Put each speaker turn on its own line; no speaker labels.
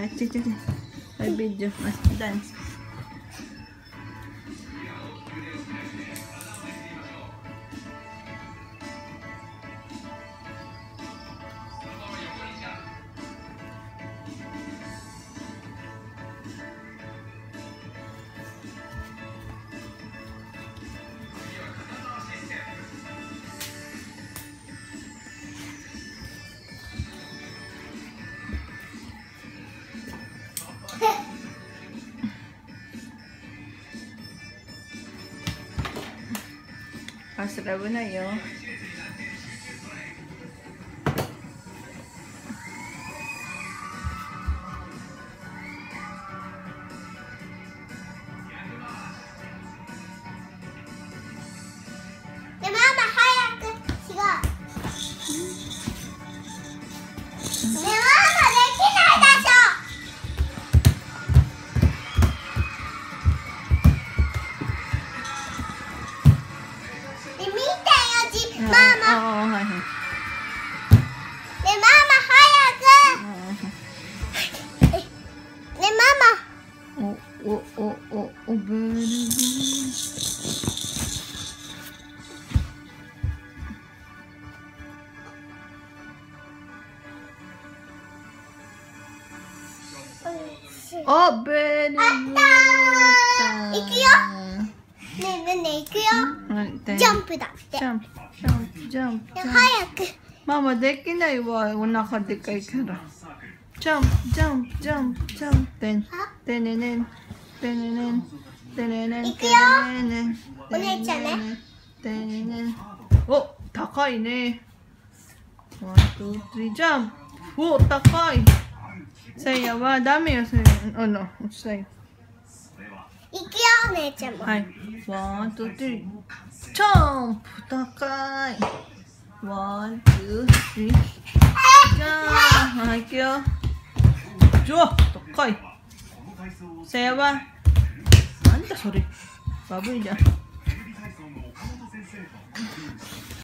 はい、はい、video, mas dance. Pasrah mo na yun.お、ベリーグッド。
いくよ。ねえねえ、いくよ。ジャンプだって。
ジャンプ。
早く。
ママできないわ、お腹でかいから。ジャンプ。てねねん。
いくよ。お姉ちゃんね。
お、高いね。ワン、ツー、スリー、ジャンプ。お、高い。せいやはダメよ、せいや。落ちたよ。
いくよ、お姉ちゃんも。
はい。ワン、ツー、スリー。ジャンプ、高い。ワン、ツー、スリー。ジャンプ。はい、いくよ。高い。せいやは、なんだそれ。バブいじゃん。